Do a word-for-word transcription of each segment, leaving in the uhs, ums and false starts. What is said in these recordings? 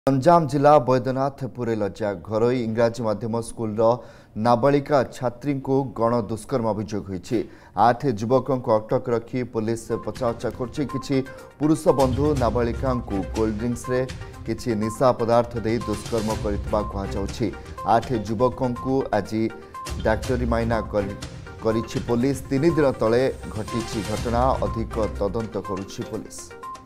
गंजाम जिला बैद्यनाथपुर लज्जा घरोई इंग्राजी माध्यम स्कूल नाबालिका छात्री को गण दुष्कर्म अभियोग होती। आठ युवकों को अटक रखी पुलिस पचाउचा कर पुरुष बंधु नाबालिका कोल्ड ड्रिंक्स रे किछि निशा पदार्थ दे दुष्कर्म करथिबा कहुछि। आठ युवकों को आज डाक्टरी माइना कर करिछि पुलिस। तीन दिन तले घटी घटना अधिक तदंत करुछि पुलिस।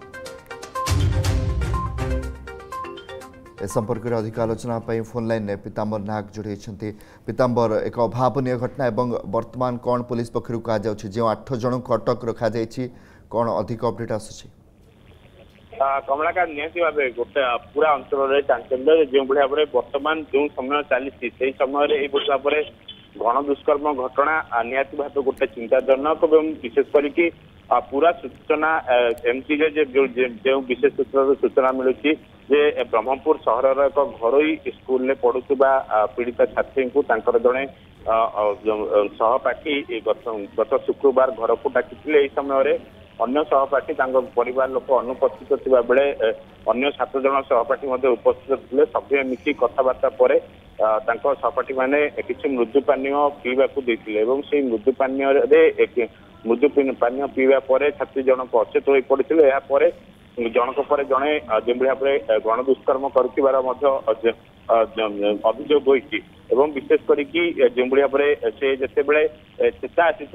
ए संपर्क में अधिक आलोचना फोन लाइन में पीताम्बर नाग जोड़ी। पीताम्बर एक अभावन घटना एवं वर्तमान कौन पुलिस पक्षर कह जो आठ जन को अटक रखा कौन अधिक अपडेट आसुची? कमलाकांत निहती भाव गोटे पूरा अंचल चांचल्य जो भाव में वर्तमान जो समय चली से समय भाव गण दुष्कर्म घटना निहती भाव गोटे चिंताजनक एवं विशेष करके पूरा सूचना एमती जो विशेष सूत्र सूचना मिलूँ जे ब्रह्मपुर सहर एक घरोई स्कूल पढ़ुवा पीड़िता छात्री को जड़े सहपाठी गत शुक्रवार घर को डाकी समय अन्य सहपाठी परिवार लोक अनुपस्थित थिबा बेले अन्य सात जन सहपाठी उपस्थित थे। सभे मिसी कथबार्ता पर सहपाठी माने किसी मृदु पानीय पीवा से मृदु पानीय मृदु पानीय पीवा पर छात्री जनक अचेत हो पड़े जनक पर जड़े जो भाव में गण दुष्कर्म कर अभियोग होती एवं विशेष करके जो भाव में से जिते बड़े चेता आसी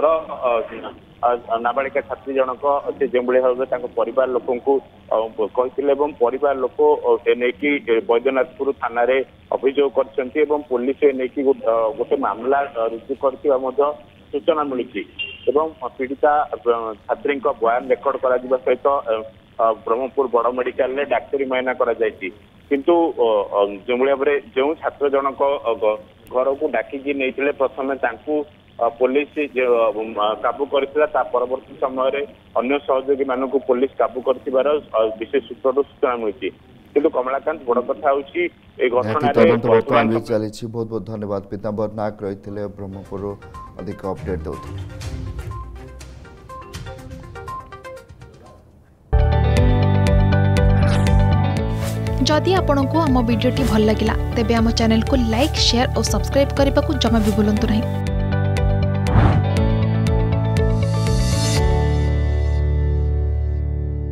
नाबालिका छात्री जनक से जो भाव में परिवार लोक कहते परिवार लोक नहीं बैद्यनाथपुर थाना अभियोग कर पुलिस नहीं गोटे मामला रुजु कर सूचना मिली एवं पीड़िता छात्री बयान रेकर्ड कर सहित ब्रह्मपुर बड़ मेडिकल रे डाक्तरी मायना करा जायछि। किंतु जो भाव में जो छात्र जनक घर को डाकिकी नहीं प्रथम पुलिस काबू करता परवर्ती समय अन्य सहयोगी मानक पुलिस काबू कर विशेष सूत्र सूचना मिली। किंतु कमलाकांत बड़ कथा होछि ए घटना रे चली। बहुत बहुत धन्यवाद पीताम्बर नाग रही ब्रह्मपुर अधिक अपडेट दौते। जदि आपंक आम भिडी भल लगा तेब आम चैनल को लाइक शेयर और सब्सक्राइब करने को जमा भी भूलु नहीं।